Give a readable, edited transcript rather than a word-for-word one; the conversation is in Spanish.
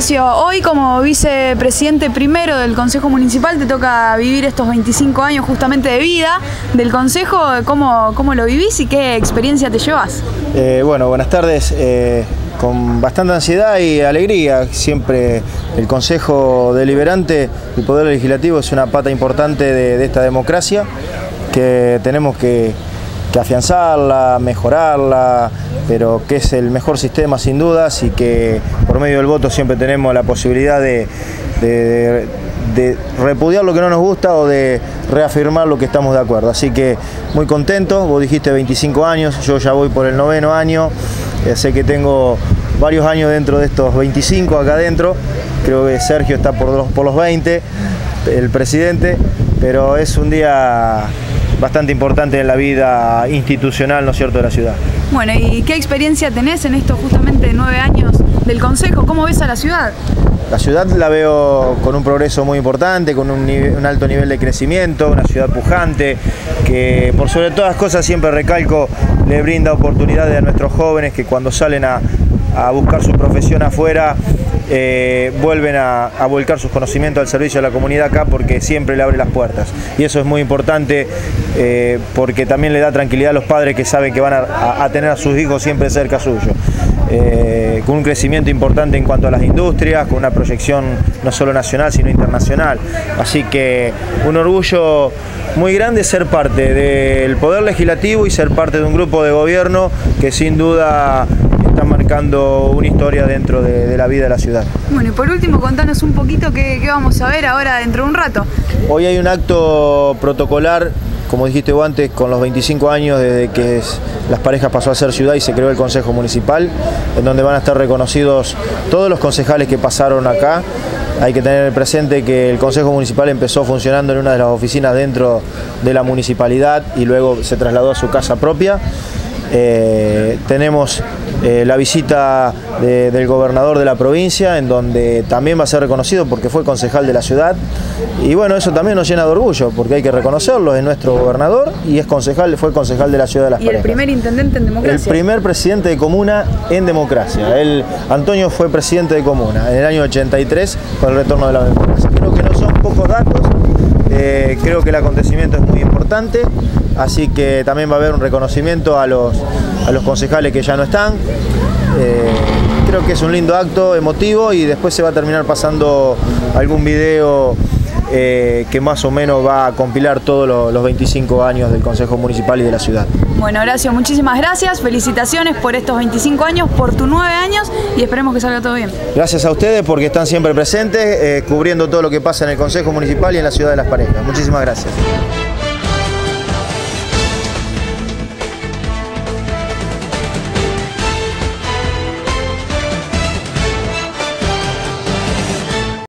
Horacio, hoy como vicepresidente primero del Consejo Municipal te toca vivir estos 25 años justamente de vida del Consejo. ¿Cómo lo vivís y qué experiencia te llevas? Bueno, buenas tardes. Con bastante ansiedad y alegría. Siempre el Consejo Deliberante, el Poder Legislativo, es una pata importante de esta democracia que tenemos que afianzarla, mejorarla, pero que es el mejor sistema sin dudas y que por medio del voto siempre tenemos la posibilidad de repudiar lo que no nos gusta o de reafirmar lo que estamos de acuerdo. Así que muy contento. Vos dijiste 25 años, yo ya voy por el 9º año, sé que tengo varios años dentro de estos 25 acá adentro. Creo que Sergio está por los 20, el presidente, pero es un día bastante importante en la vida institucional, ¿no es cierto?, de la ciudad. Bueno, ¿y qué experiencia tenés en estos justamente 9 años del Consejo? ¿Cómo ves a la ciudad? La ciudad la veo con un progreso muy importante, con un alto nivel de crecimiento, una ciudad pujante, que por sobre todas las cosas, siempre recalco, le brinda oportunidades a nuestros jóvenes que cuando salen a buscar su profesión afuera, vuelven a volcar sus conocimientos al servicio de la comunidad acá, porque siempre le abre las puertas. Y eso es muy importante porque también le da tranquilidad a los padres que saben que van a tener a sus hijos siempre cerca suyo. Con un crecimiento importante en cuanto a las industrias, con una proyección no solo nacional sino internacional. Así que un orgullo muy grande ser parte del Poder Legislativo y ser parte de un grupo de gobierno que sin duda está marcando una historia dentro de la vida de la ciudad. Bueno, y por último, contanos un poquito qué vamos a ver ahora dentro de un rato. Hoy hay un acto protocolar, como dijiste vos antes, con los 25 años desde que Las Parejas pasó a ser ciudad y se creó el Consejo Municipal, en donde van a estar reconocidos todos los concejales que pasaron acá. Hay que tener presente que el Consejo Municipal empezó funcionando en una de las oficinas dentro de la municipalidad y luego se trasladó a su casa propia. Tenemos la visita del gobernador de la provincia, en donde también va a ser reconocido porque fue concejal de la ciudad, y bueno, eso también nos llena de orgullo porque hay que reconocerlo, es nuestro gobernador y fue concejal de la ciudad de Las Parejas. ¿Y el primer intendente en democracia? El primer presidente de comuna en democracia. Antonio fue presidente de comuna en el año 83 con el retorno de la democracia. Creo que no son pocos datos, creo que el acontecimiento es muy importante. Así que también va a haber un reconocimiento a los concejales que ya no están. Creo que es un lindo acto emotivo y después se va a terminar pasando algún video que más o menos va a compilar todos los 25 años del Consejo Municipal y de la ciudad. Bueno, Horacio, muchísimas gracias, felicitaciones por estos 25 años, por tus 9 años y esperemos que salga todo bien. Gracias a ustedes porque están siempre presentes, cubriendo todo lo que pasa en el Consejo Municipal y en la ciudad de Las Parejas. Muchísimas gracias.